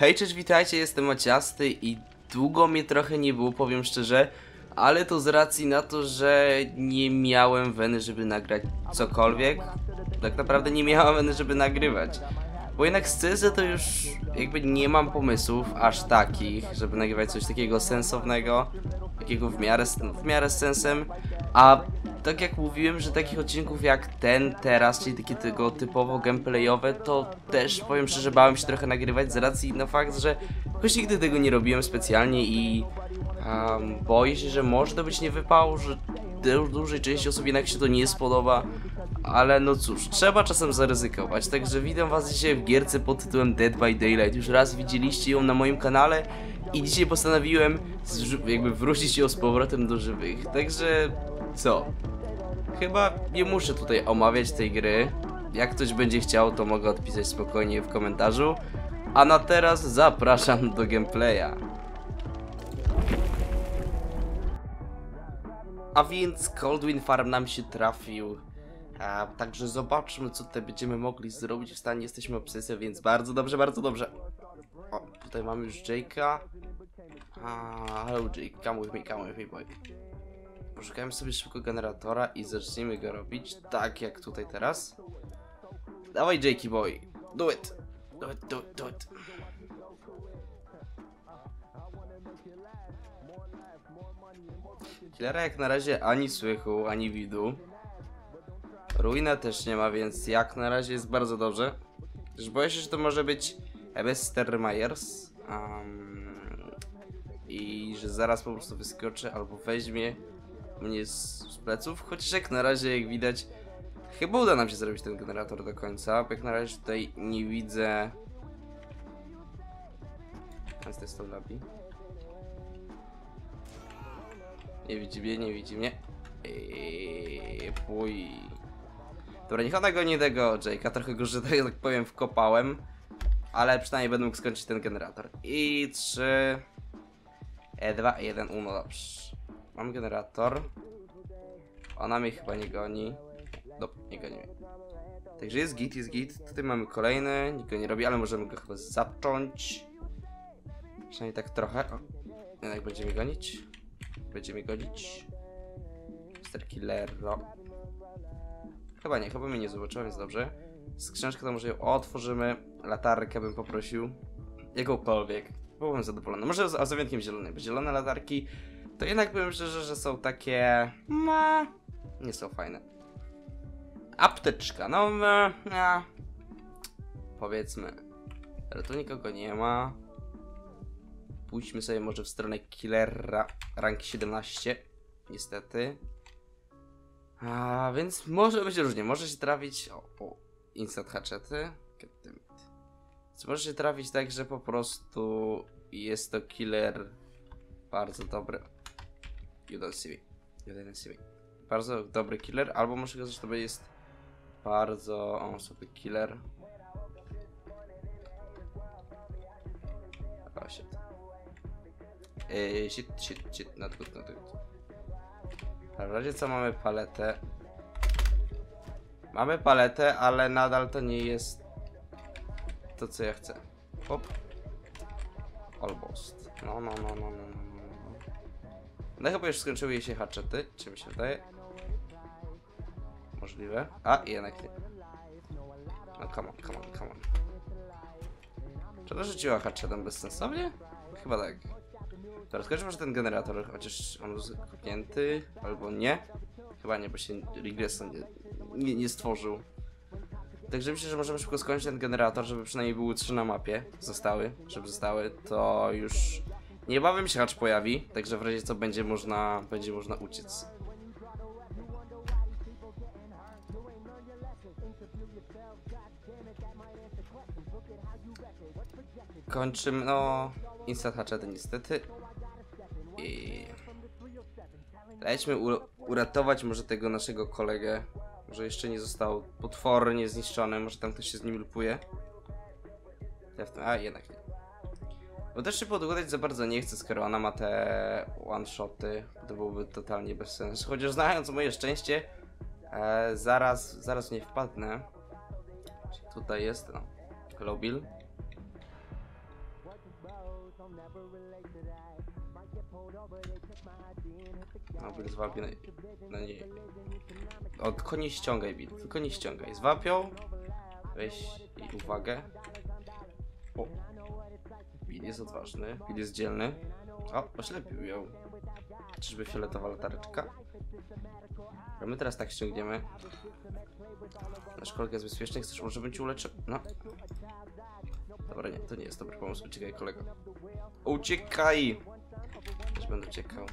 Hej, cześć, witajcie, jestem Maciasty i długo mnie trochę nie było, powiem szczerze, ale to z racji na to, że nie miałem weny, żeby nagrać cokolwiek. Tak naprawdę nie miałem weny, żeby nagrywać. Bo jednak z CS to już jakby nie mam pomysłów aż takich, żeby nagrywać coś takiego sensownego, takiego w miarę z sensem, a tak jak mówiłem, że takich odcinków jak ten teraz, czyli takie tego typowo gameplayowe, to też powiem szczerze, bałem się trochę nagrywać z racji na fakt, że jakoś nigdy tego nie robiłem specjalnie i boję się, że może to być niewypał, że dużej części osób jednak się to nie spodoba, ale no cóż, trzeba czasem zaryzykować, także witam was dzisiaj w gierce pod tytułem Dead by Daylight. Już raz widzieliście ją na moim kanale i dzisiaj postanowiłem jakby wrócić ją z powrotem do żywych, także co? Chyba nie muszę tutaj omawiać tej gry. Jak ktoś będzie chciał, to mogę odpisać spokojnie w komentarzu. A na teraz zapraszam do gameplaya. A więc Coldwind Farm nam się trafił. Także zobaczmy, co tutaj będziemy mogli zrobić. W stanie jesteśmy obsesją, więc bardzo dobrze, bardzo dobrze. O, tutaj mamy już Jake'a. Hello Jake, come with me boy. Poszukajmy sobie szybko generatora i zacznijmy go robić tak jak tutaj teraz. Dawaj Jakey boy, do it. Do it. Killera jak na razie ani słychu, ani widu. Ruina też nie ma, więc jak na razie jest bardzo dobrze. Też boję się, że to może być Ebester Myers. I że zaraz po prostu wyskoczy albo weźmie mnie z pleców, chociaż jak na razie, jak widać, chyba uda nam się zrobić ten generator do końca, bo jak na razie tutaj nie widzę. To jest to lobby. Nie widzi mnie. Pój. Dobra, niech ona goni tego Jake'a, trochę go, że tak powiem, wkopałem, ale przynajmniej będę mógł skończyć ten generator. I 3, 2, 1, 1, dobrze. Mam generator. Ona mnie chyba nie goni. Dobra, nie goni mnie. Także jest git. Tutaj mamy kolejny. Nikt go nie robi, ale możemy go chyba zacząć. Przynajmniej tak trochę. O, jednak będzie mnie gonić. Mr. Killero. Chyba nie, chyba mnie nie zobaczyła, więc dobrze. Skrzyneczkę to może ją otworzymy. Latarkę bym poprosił. Jakąkolwiek. Byłbym zadowolony. Może z wyjątkiem zielonej, bo zielone latarki to jednak powiem szczerze, że są takie... nie są fajne. Apteczka, no... powiedzmy. Ale tu nikogo nie ma. Pójdźmy sobie może w stronę Killera ranki 17. Niestety. Więc może być różnie. Może się trafić... O, instant hatchety. Może się trafić tak, że po prostu jest to killer bardzo dobry. You don't see me. Bardzo dobry killer, albo może go zresztą jest bardzo sobie killer. O, shit. Shit, not good. W razie co, mamy paletę. Mamy paletę, ale nadal to nie jest to, co ja chcę. Hop. Almost. No. No chyba już skończyły jej się hatchety, czy mi się wydaje? Możliwe. A, jednak nie. No come on. Czy to rzuciła hatchetem bezsensownie? Chyba tak. Teraz skończymy może ten generator, chociaż on jest kopnięty, albo nie. Chyba nie, bo się regresa nie stworzył. Także myślę, że możemy szybko skończyć ten generator, żeby przynajmniej były 3 na mapie. Żeby zostały, to już niebawem się hatch pojawi, także w razie co będzie można uciec. Kończymy, no... instant hatchety niestety. I... lećmy uratować może tego naszego kolegę. Może jeszcze nie został potwornie zniszczony, może tam ktoś się z nim lupuje. A, jednak nie. Bo też się podglądać za bardzo nie chcę, skoro ona ma te one-shoty. To byłoby totalnie bez sensu. Chociaż znając moje szczęście, zaraz nie wpadnę. Tutaj jest, no. Hello Bill. No, Bill zwapie na nie. O, tylko nie ściągaj, Bill, tylko nie ściągaj. Zwapią. Weź i uwagę. O. Bill jest odważny, Bill jest dzielny. O, oślepił ją. Czyżby fioletowa latareczka? A my teraz tak ściągniemy. Nasz kolega jest bezpieczny, chcesz, może bym cię uleczył. No. Dobra, nie, to nie jest dobry pomysł. Uciekaj, kolego. Uciekaj! Też będę uciekał.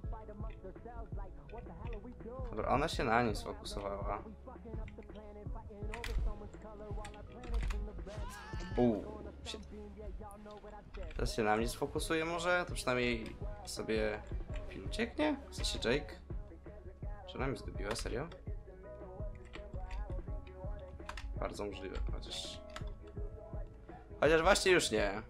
Dobra, ona się na nim sfokusowała. Shit. Teraz się na mnie sfokusuje może? To przynajmniej sobie Phil ucieknie? W sensie Jake? Czy ona mnie zgubiła? Serio? Bardzo możliwe, chociaż... Chociaż właśnie już nie.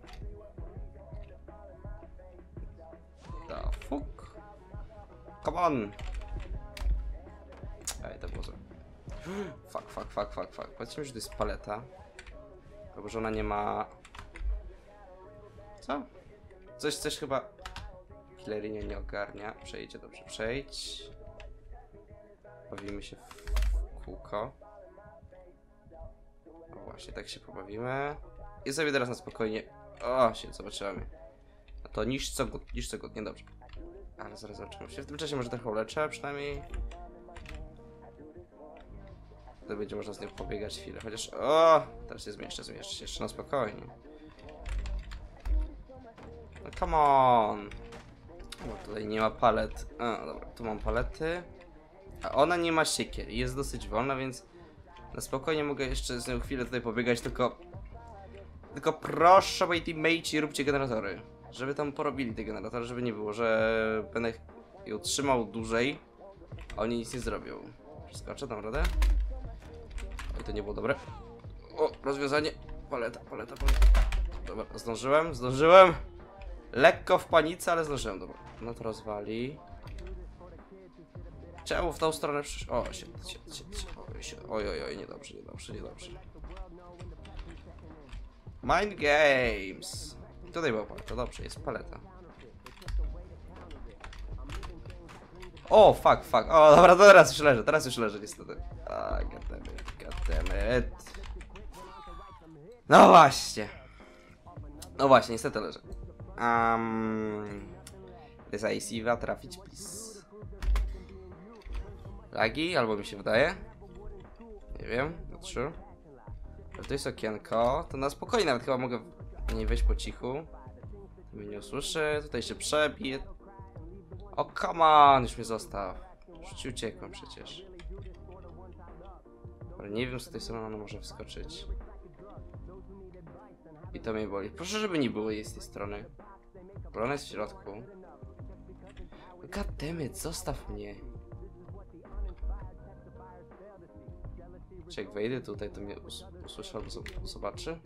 The fuck? Come on! Ej, to było złe. Fuck. Powiedzmy, że to jest paleta. Albo że ona nie ma... Co? Coś chyba... Killerinie nie ogarnia. Przejdzie, dobrze, przejdź. Bawimy się w kółko. O właśnie, tak się pobawimy. I sobie teraz na spokojnie... O, się zobaczymy. No to niż co gód, niedobrze. Ale zaraz zobaczymy się. W tym czasie może trochę uleczę przynajmniej. To będzie można z nią pobiegać chwilę, chociaż... O! Teraz się zmieszczę się jeszcze na spokojnie. No come on! O, tutaj nie ma palet. O, dobra, tu mam palety. A ona nie ma siekier i jest dosyć wolna, więc... Na spokojnie mogę jeszcze z nią chwilę tutaj pobiegać, tylko... Tylko proszę, moi teammate'i, róbcie generatory. Żeby tam porobili te generatory, żeby nie było, że będę je utrzymał dłużej, a oni nic nie zrobią. Przeskoczę, dam radę. Oj, to nie było dobre. O, rozwiązanie. Paleta. Dobra, zdążyłem. Lekko w panice, ale zdążyłem, dobra. No to rozwali. Czemu w tą stronę przyszło? O, oj, niedobrze. Mind games. Tutaj była paleta, dobrze, jest paleta. O, fuck. O, dobra, to teraz już leżę niestety. A, goddammit. No właśnie, niestety leżę. Decisiva trafić, please. Lagi, albo mi się wydaje. Nie wiem, not sure. To jest okienko, to na spokojnie nawet chyba mogę w niej wejść po cichu. Mnie nie usłyszy, tutaj się przebije. O, come on, już mnie zostaw. Już ci uciekłem przecież. Ale nie wiem, z tej strony ona może wskoczyć. I to mnie boli. Proszę, żeby nie było jej z tej strony. Bo ona jest w środku. Goddammit, zostaw mnie. Czy jak wejdę tutaj, to mnie usłyszy albo zobaczy?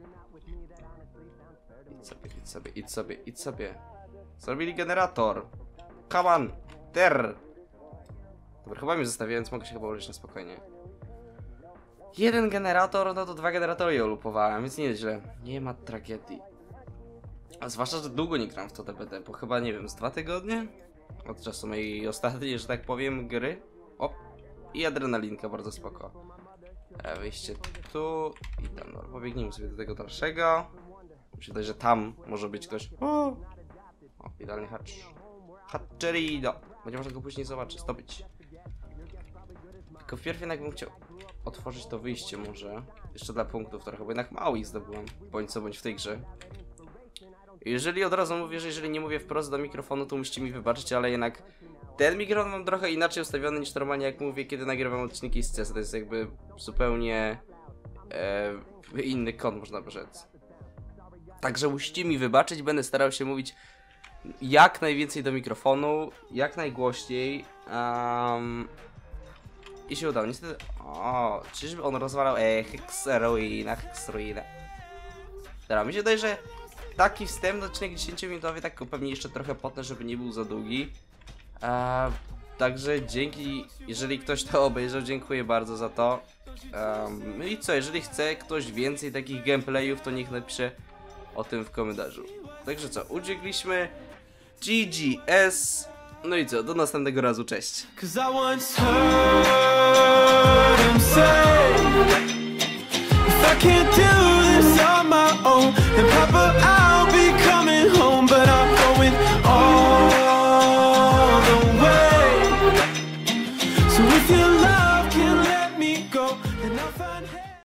Idź sobie. Zrobili generator. Come on, there. Dobra, chyba mnie zostawiłem, więc mogę się chyba uleczyć na spokojnie. Jeden generator, no to 2 generatory ją lupowałem, więc nieźle. Nie ma tragedii. A zwłaszcza, że długo nie gram w to DBD, bo chyba, nie wiem, z 2 tygodnie? Od czasu mojej ostatniej, że tak powiem, gry. O, i adrenalinka, bardzo spoko. Wyjście tu i tam, no, pobiegnijmy sobie do tego dalszego. Myślę, że tam może być ktoś. O, idealny hacz. Hatcherino. Będzie można go później zobaczyć, zdobyć. Tylko wpierw jednak bym chciał otworzyć to wyjście może. Jeszcze dla punktów trochę, bo jednak mało ich zdobyłem. Bądź co bądź w tej grze. Jeżeli od razu mówię, że jeżeli nie mówię wprost do mikrofonu, to musicie mi wybaczyć, ale jednak ten mikrofon mam trochę inaczej ustawiony niż normalnie jak mówię, kiedy nagrywam odcinki z CS. To jest jakby zupełnie inny kąt, można by rzec. Także musicie mi wybaczyć, będę starał się mówić jak najwięcej do mikrofonu, jak najgłośniej. I się udało, niestety. O, czyżby on rozwalał? Hexruina. Dobra, mi się wydaje, że taki wstępny odcinek 10-minutowy, tak pewnie jeszcze trochę potnę, żeby nie był za długi. Także dzięki, jeżeli ktoś to obejrzał, dziękuję bardzo za to. No i co, jeżeli chce ktoś więcej takich gameplayów, to niech napisze o tym w komentarzu. Także co, uciekliśmy. GGS. No i co, do następnego razu, cześć. I can't do this on my own, and Papa,